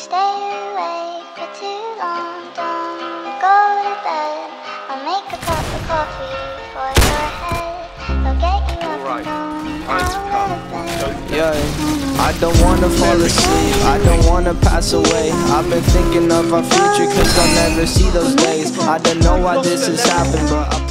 stay awake for too long. Don't go to bed. I'll make a cup of coffee for your head. I'll get you up and going out of bed. Yeah, I don't wanna fall asleep, I don't wanna pass away. I've been thinking of our future, cause I'll never see those days. I don't know why this has happened, but